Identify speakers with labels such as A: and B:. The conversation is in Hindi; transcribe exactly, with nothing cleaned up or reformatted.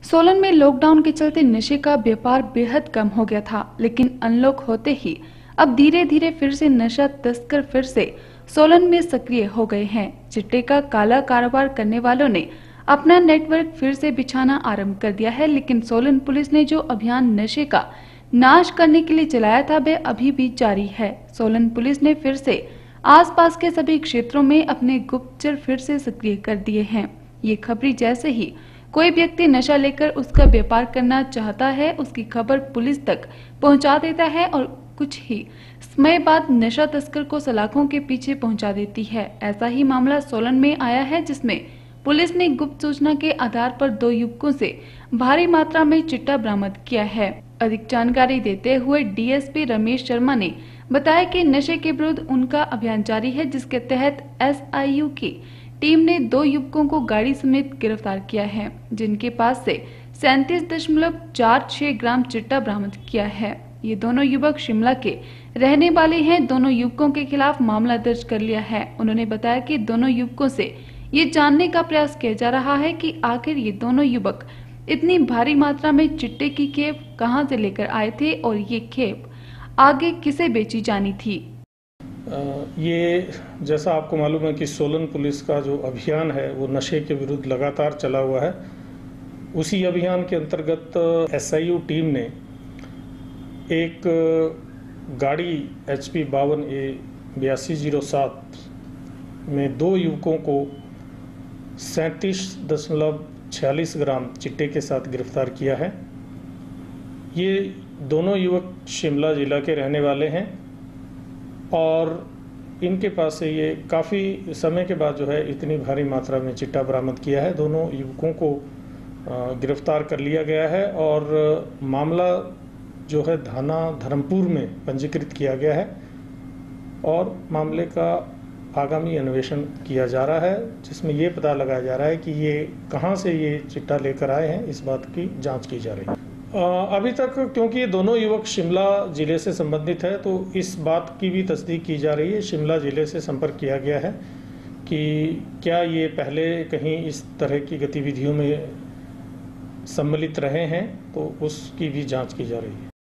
A: सोलन में लॉकडाउन के चलते नशे का व्यापार बेहद कम हो गया था, लेकिन अनलॉक होते ही अब धीरे धीरे फिर से नशा तस्कर फिर से सोलन में सक्रिय हो गए हैं। चिट्टे का काला कारोबार करने वालों ने अपना नेटवर्क फिर से बिछाना आरंभ कर दिया है, लेकिन सोलन पुलिस ने जो अभियान नशे का नाश करने के लिए चलाया था वह अभी भी जारी है। सोलन पुलिस ने फिर से आसपास के सभी क्षेत्रों में अपने गुप्तचर फिर से सक्रिय कर दिए हैं। ये खबरी जैसे ही कोई व्यक्ति नशा लेकर उसका व्यापार करना चाहता है, उसकी खबर पुलिस तक पहुंचा देता है और कुछ ही समय बाद नशा तस्कर को सलाखों के पीछे पहुंचा देती है। ऐसा ही मामला सोलन में आया है, जिसमें पुलिस ने गुप्त सूचना के आधार पर दो युवकों से भारी मात्रा में चिट्टा बरामद किया है। अधिक जानकारी देते हुए डीएसपी रमेश शर्मा ने बताया कि नशे के विरुद्ध उनका अभियान जारी है, जिसके तहत एसआईयू की टीम ने दो युवकों को गाड़ी समेत गिरफ्तार किया है, जिनके पास से सैंतीस दशमलव चार छह ग्राम चिट्टा बरामद किया है। ये दोनों युवक शिमला के रहने वाले हैं। दोनों युवकों के खिलाफ मामला दर्ज कर लिया है। उन्होंने बताया कि दोनों युवकों से ये जानने का प्रयास किया जा रहा है कि आखिर ये दोनों युवक इतनी भारी मात्रा में चिट्टे की खेप कहां से लेकर आए थे और ये खेप आगे किसे बेची जानी थी।
B: ये जैसा आपको मालूम है कि सोलन पुलिस का जो अभियान है वो नशे के विरुद्ध लगातार चला हुआ है। उसी अभियान के अंतर्गत एसआईयू टीम ने एक गाड़ी एच पी बावन ए बयासी जीरो सात में दो युवकों को सैंतीस दशमलव छियालीस ग्राम चिट्टे के साथ गिरफ्तार किया है। ये दोनों युवक शिमला जिला के रहने वाले हैं और इनके पास से ये काफ़ी समय के बाद जो है इतनी भारी मात्रा में चिट्टा बरामद किया है। दोनों युवकों को गिरफ्तार कर लिया गया है और मामला जो है थाना धर्मपुर में पंजीकृत किया गया है और मामले का आगामी अन्वेषण किया जा रहा है, जिसमें ये पता लगाया जा रहा है कि ये कहां से ये चिट्टा लेकर आए हैं। इस बात की जांच की जा रही है। अभी तक क्योंकि ये दोनों युवक शिमला जिले से संबंधित है, तो इस बात की भी तस्दीक की जा रही है। शिमला जिले से संपर्क किया गया है कि क्या ये पहले कहीं इस तरह की गतिविधियों में सम्मिलित रहे हैं, तो उसकी भी जांच की जा रही है।